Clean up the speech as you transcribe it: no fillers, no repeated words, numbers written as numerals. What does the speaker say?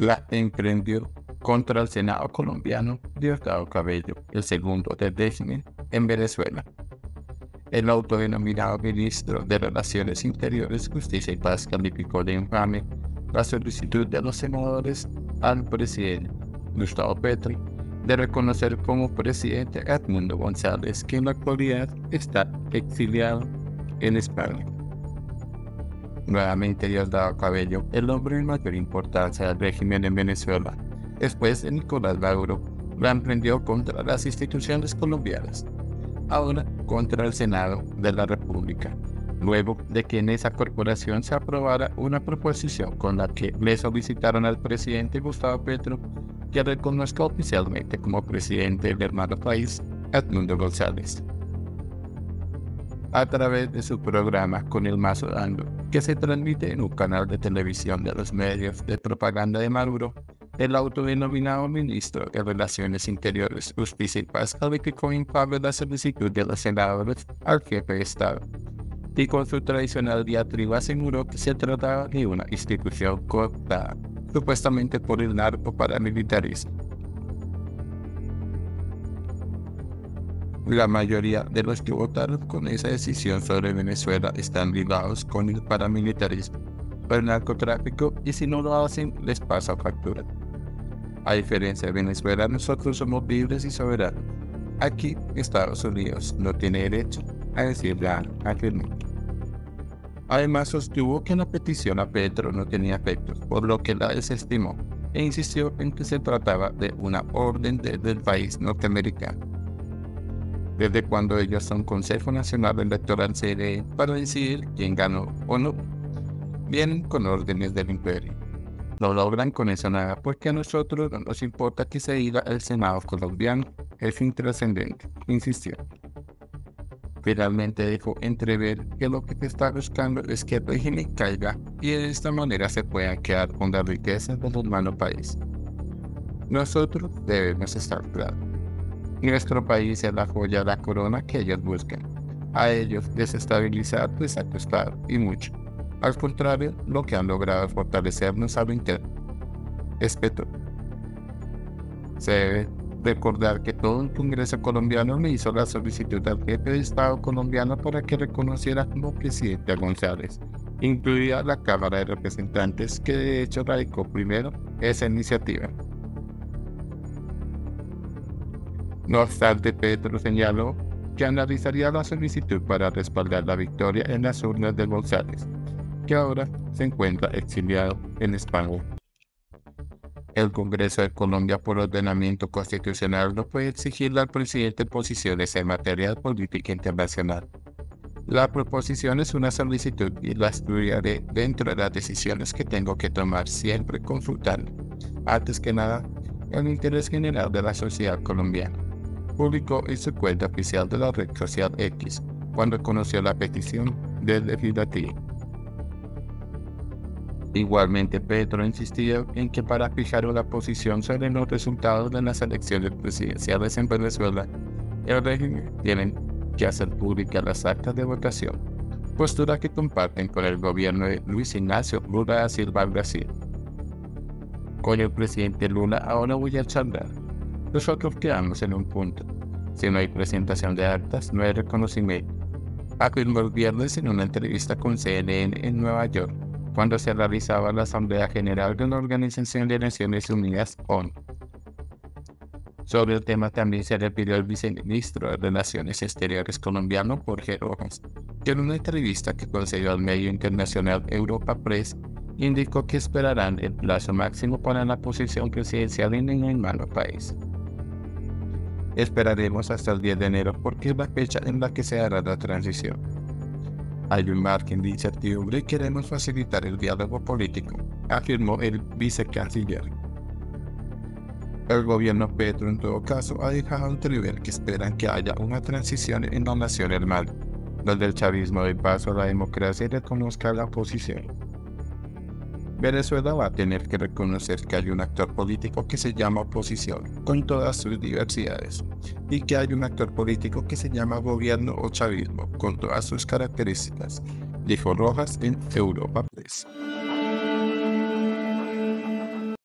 la emprendió contra el Senado colombiano Diosdado Cabello, el segundo del régimen en Venezuela. El autodenominado ministro de Relaciones Interiores, Justicia y Paz calificó de infame la solicitud de los senadores al presidente Gustavo Petro de reconocer como presidente a Edmundo González, que en la actualidad está exiliado en España. Nuevamente Diosdado Cabello, el hombre de mayor importancia del régimen en Venezuela, después de Nicolás Maduro, lo emprendió contra las instituciones colombianas, ahora contra el Senado de la República, luego de que en esa corporación se aprobara una proposición con la que le solicitaron al presidente Gustavo Petro que reconozca oficialmente como presidente del hermano país Edmundo González. A través de su programa Con el Mazo Dando, que se transmite en un canal de televisión de los medios de propaganda de Maduro, el autodenominado ministro de Relaciones Interiores, Justicia y Paz calificó infame la solicitud de los senadores al jefe de Estado, y con su tradicional diatriba aseguró que se trataba de una institución cooptada, supuestamente por el narco-paramilitarismo. La mayoría de los que votaron con esa decisión sobre Venezuela están ligados con el paramilitarismo, el narcotráfico, y si no lo hacen, les pasa factura. A diferencia de Venezuela, nosotros somos libres y soberanos. Aquí, Estados Unidos no tiene derecho a decir nada, afirmó. Además, sostuvo que la petición a Petro no tenía efectos, por lo que la desestimó, e insistió en que se trataba de una orden del país norteamericano. Desde cuando ellos son Consejo Nacional Electoral CNE para decidir quién ganó o no, vienen con órdenes del imperio. No logran con eso nada, porque a nosotros no nos importa que se diga el Senado colombiano, es intrascendente, insistió. Finalmente dejó entrever que lo que se está buscando es que el régimen caiga y de esta manera se puedan quedar con las riquezas del hermano país. Nosotros debemos estar claros. Nuestro país es la joya de la corona que ellos buscan. A ellos desestabilizar les ha costado y mucho. Al contrario, lo que han logrado es fortalecernos a lo interno. Espetó. Se debe recordar que todo el Congreso colombiano le hizo la solicitud al jefe de Estado colombiano para que reconociera como presidente a González, incluida la Cámara de Representantes, que de hecho radicó primero esa iniciativa. No obstante, Petro señaló que analizaría la solicitud para respaldar la victoria en las urnas de González, que ahora se encuentra exiliado en España. El Congreso de Colombia, por ordenamiento constitucional, no puede exigirle al presidente posiciones en materia de política internacional. La proposición es una solicitud y la estudiaré dentro de las decisiones que tengo que tomar, siempre consultando, antes que nada, el interés general de la sociedad colombiana. Publicó en su cuenta oficial de la red social X, cuando conoció la petición del legislativo. Igualmente, Petro insistió en que para fijar una posición sobre los resultados de las elecciones presidenciales en Venezuela, el régimen tiene que hacer públicas las actas de votación, postura que comparten con el gobierno de Luis Ignacio Lula da Silva Brasil. Con el presidente Lula ahora voy a charlar. Nosotros quedamos en un punto. Si no hay presentación de actas, no hay reconocimiento, afirmó el viernes en una entrevista con CNN en Nueva York, cuando se realizaba la Asamblea General de la Organización de Naciones Unidas, ONU. Sobre el tema también se refirió el viceministro de Relaciones Exteriores colombiano, Jorge Rojas, que en una entrevista que concedió al medio internacional Europa Press, indicó que esperarán el plazo máximo para la posición presidencial en el hermano país. Esperaremos hasta el 10 de enero porque es la fecha en la que se hará la transición. Hay un margen de incertidumbre y queremos facilitar el diálogo político, afirmó el vicecanciller. El gobierno Petro, en todo caso, ha dejado entrever que esperan que haya una transición en la nación hermana, donde el chavismo dé paso a la democracia y reconozca la oposición. Venezuela va a tener que reconocer que hay un actor político que se llama oposición, con todas sus diversidades, y que hay un actor político que se llama gobierno o chavismo, con todas sus características, dijo Rojas en Europa Press.